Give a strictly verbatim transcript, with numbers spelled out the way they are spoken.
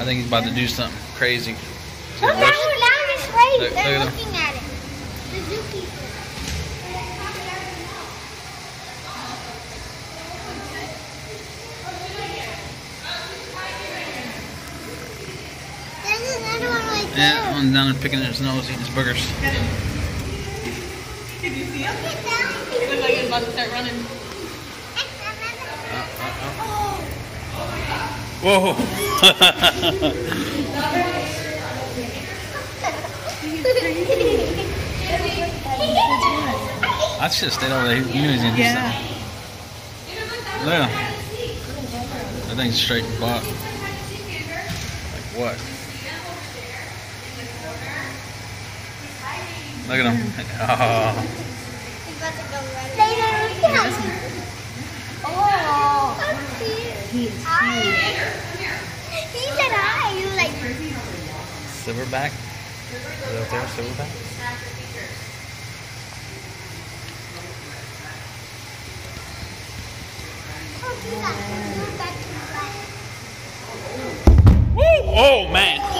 I think he's about to do something crazy. Look, down, down this way. Look, They're look at looking at it. The zookeeper. There's another one right there. Yeah, that one's down there picking at his nose, eating his boogers. Did you see him? Look at that. He looked like he was about to start running. Whoa! I should have stayed over there. He knew he was gonna do Yeah. something. Look at him. That thing's straight butt. Like what? Look at him. Oh. He's about to go right. Oh, that's cute. He is Hi. He said hi. You like. Silverback? Is that there? Silverback? Oh, do that. Do that. Woo! Oh man!